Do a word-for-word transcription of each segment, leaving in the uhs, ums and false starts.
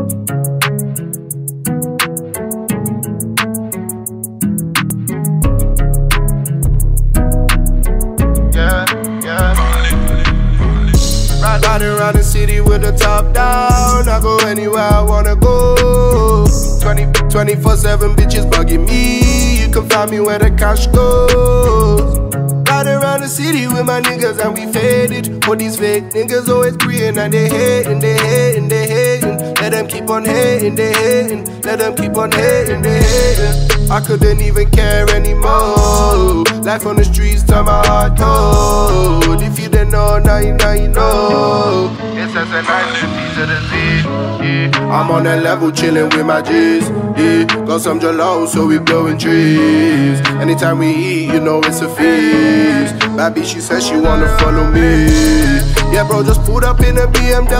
Riding around the city with the top down, I go anywhere I wanna go. twenty-four seven bitches bugging me, you can find me where the cash goes. Riding around the city with my niggas and we faded. All these fake niggas always praying and they hating, they hating, they hating. Let them keep on hating, they hating. Let them keep on hating, they hating. I couldn't even care anymore. Life on the streets turn my heart cold. If you didn't know, now you, now you know. It's S N I to the Z, yeah. I'm on that level chilling with my G's, yeah. Got some jalo, so we blowing trees. Anytime we eat, you know it's a feast. Baby, she says she wanna follow me. Yeah, bro, just pulled up in a B M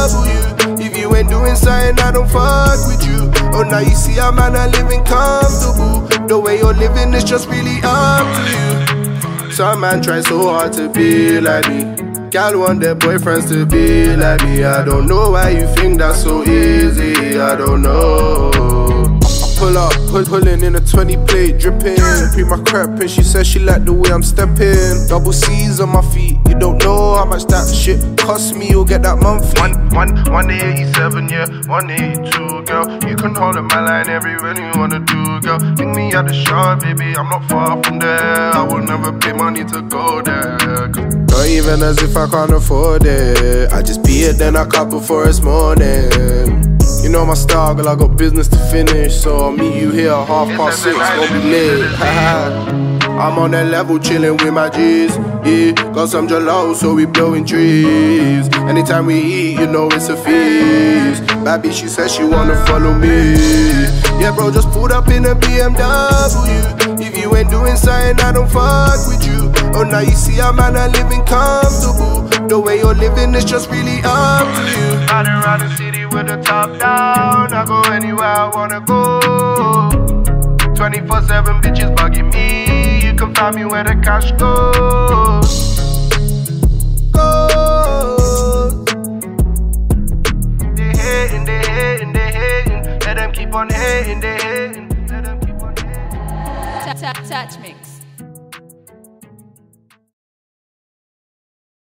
W. If you ain't doing something, I don't fuck with you. Oh, now you see how man are living comfortable. The way you're living is just really up to you. Some man try so hard to be like me. Gal want their boyfriends to be like me. I don't know why you think that's so easy. I don't know. Pull up, pull, pulling in a twenty plate, dripping. Pre my crap and she says she like the way I'm stepping. Double C's on my feet, you don't know how much that shit cost me. You'll get that monthly. One, one, one eighty-seven, yeah, one eighty-two, girl. You can hold up my line everywhere you wanna do, girl. Pick me at the shop, baby, I'm not far from there. I will never pay money to go there. Not even as if I can't afford it. I just be it, then I cut before it's morning. You know my style, girl, I got business to finish. So I'll meet you here at half past six, gonna be lit. I'm on that level chilling with my G's, yeah. Got some jalo, so we blowing trees. Anytime we eat, you know it's a feast. Baby, she says she wanna follow me. Yeah, bro, just pulled up in a B M W. If you ain't doing something, I don't fuck with you. Oh, now you see how man are living comfortable. The way you're living is just really up to you. Riding around the city with the top down, I go anywhere I wanna go. twenty-four seven bitches bugging me, you can find me where the cash goes. Goes. They hating, they hating, they hating. Let them keep on hating, they hating. Let them keep on hating. Touch mix.